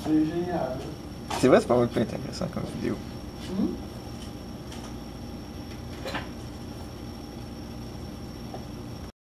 C'est génial. C'est vrai, c'est pas mal plus intéressant comme vidéo.